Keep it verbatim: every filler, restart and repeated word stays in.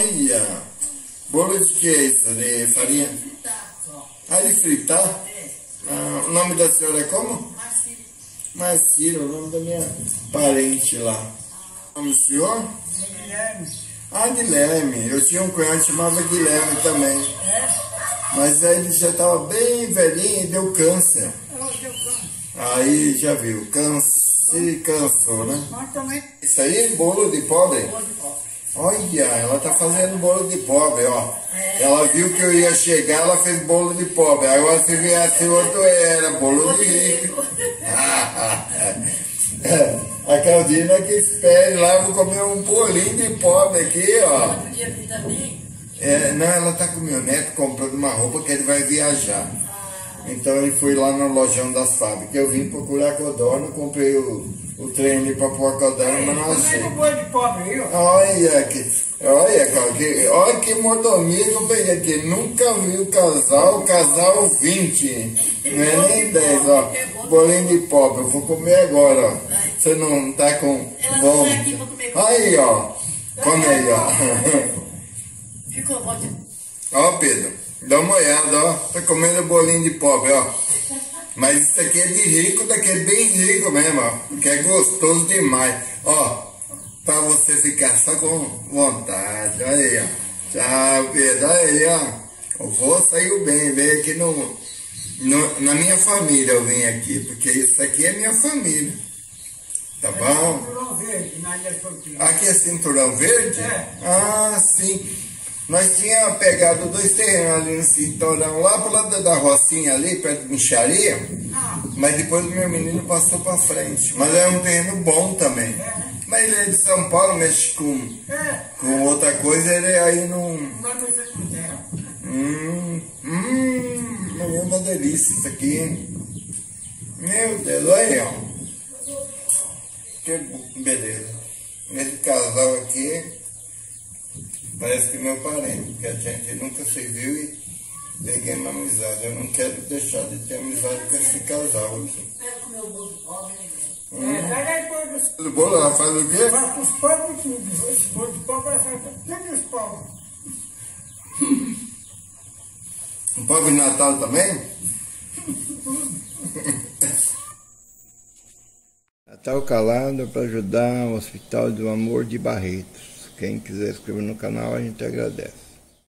Olha! Bolo de que é isso? De farinha? De fritar só. Ah, de fritar? É. Ah, o nome da senhora é como? Marcílio. Marcílio, o nome da minha parente lá. O nome do senhor? Guilherme. Ah, Guilherme. Eu tinha um cunhado que chamava Guilherme também. É? Mas aí ele já estava bem velhinho e deu câncer. Eu deu câncer. Aí já viu, câncer, cansou, né? Mas também Isso aí é bolo de pobre? bolo de pó. Olha, ela tá fazendo bolo de pobre, ó. É. Ela viu que eu ia chegar, ela fez bolo de pobre. Agora se viesse outro, era bolo de rico. A Claudina que espere lá, vou comer um bolinho de pobre aqui, ó. Outro dia aqui também. É, não, ela tá com o meu neto comprando uma roupa que ele vai viajar. Então ele foi lá no lojão das fábricas. Eu vim procurar codorna, comprei o, o trem ali pra pôr a codorna, mas não achei. Também o bolo de pobre, viu? Olha que, olha, cara, que, olha que mordomia que eu peguei aqui. Nunca vi o casal, casal vinte. Não é nem dez, ó. Bolinho de pobre, eu vou comer agora, ó. Você não tá com Ela sai aqui pra comer. Aí, ó. Come aí, ó. Ficou bom de... Ó, Pedro, dá uma olhada, ó. Tá comendo bolinho de pobre, ó. Mas isso aqui é de rico, daqui é bem rico mesmo, ó. Que é gostoso demais. Ó, pra você ficar só com vontade. Olha aí, ó. Tchau, Pedro. Olha aí, ó. O vô saiu bem, veio aqui no, no, na minha família, eu vim aqui, porque isso aqui é minha família. Tá bom? Cinturão verde, na Ilha Sortinha. Aqui é cinturão verde? É. Ah, sim. Nós tínhamos pegado dois terrenos ali no cinturão, lá pro lado da Rocinha ali, perto de Micharia. Ah. Mas depois o meu menino passou pra frente. Mas é um terreno bom também. É, né? Mas ele é de São Paulo, mexe com, É. com outra coisa, ele aí não... Vai mexer com terra. Hum, hum, é uma delícia isso aqui, hein? Meu Deus, olha aí, ó. Que beleza. Esse casal aqui parece que é meu parente, que a gente nunca se viu e peguei uma amizade. Eu não quero deixar de ter amizade com esse casal aqui. Pega o meu bolo de pobre, né? Hum. É, pega aí todos. O bolo ela faz o quê? Vai pros pobres tudo. Esse bolo de pobre vai fazer todos os pobres. Um pobre de Natal também? Natal Calado para ajudar o Hospital do Amor de Barretos. Quem quiser inscrever no canal, a gente agradece.